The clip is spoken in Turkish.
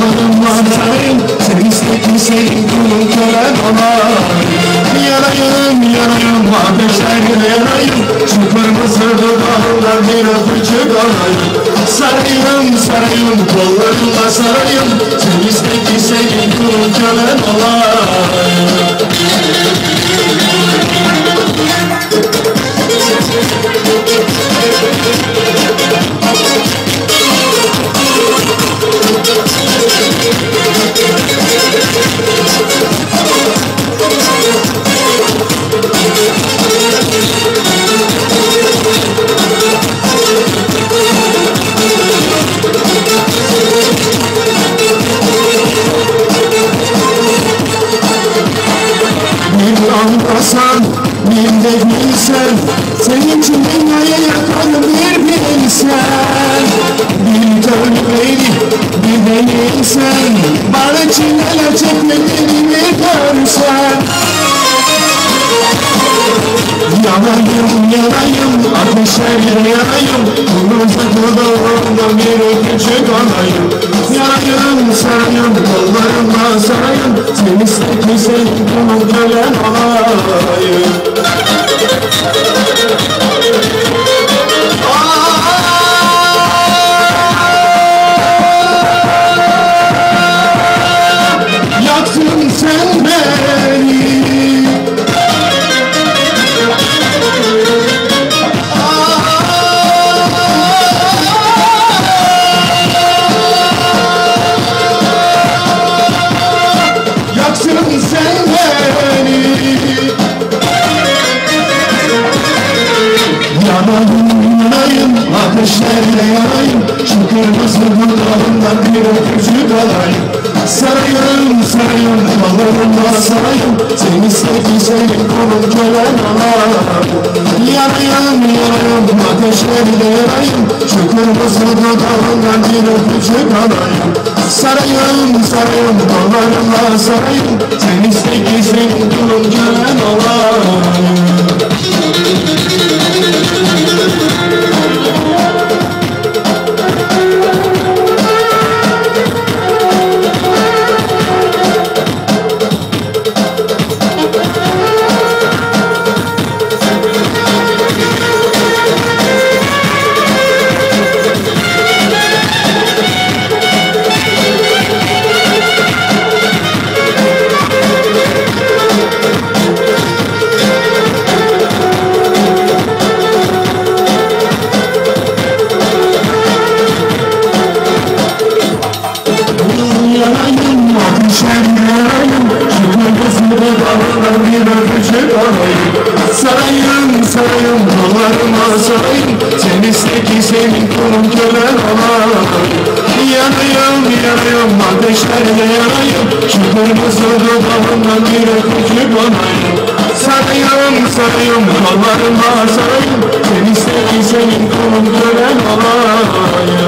kollarımla sarayım, sen iste ki senin kulun kölen olayım. Yanayım, yanayım, ateşlerle yanayım, şu kırmızı dudağından bir öpücük alayım. Sarayım, sarayım, kollarımla sarayım, sen iste ki senin kulun kölen olayım. Bir anlasan, bir de bilsen, senin için dünyaya yakarım bir bilsen. Bir görmeydi, bir deneysen, bana çileler çekmediğini bir görsen. Yanayım, yanayım, ateşlerle yanayım, kırmızı dudağımda bir öpücük alayım. Yanayım, sarayım, kollarımla sarayım, sen iste ki senin kulun kölen olayım. Yaktın sen beni, yaksın sen beni. Yanayım, yanayım, ateşlerle yanayım, şu kırmızı dudağından bir öpücük alayım. Sarayım, sarayım, kollarımla sarayım, sen iste ki senin kulun kölen olayım. Yanayım, yanayım, ateşlerle yanayım, şu kırmızı dudağından bir öpücük alayım. Sarayım, sarayım, kollarımla sarayım, sen iste ki senin kulun kölen olayım. Yanayım, ateşlerle yanayım, şu kırmızı dudağından bir öpücük alayım. Sarayım, sarayım, kollarıma sarayım, sen iste ki senin kulun kölen olayım. Yanayım, yanayım, ateşlerle yanayım, şu kırmızı dudağından bir öpücük alayım. Sarayım, sarayım, kollarıma sarayım, sen iste ki senin kulun kölen olayım.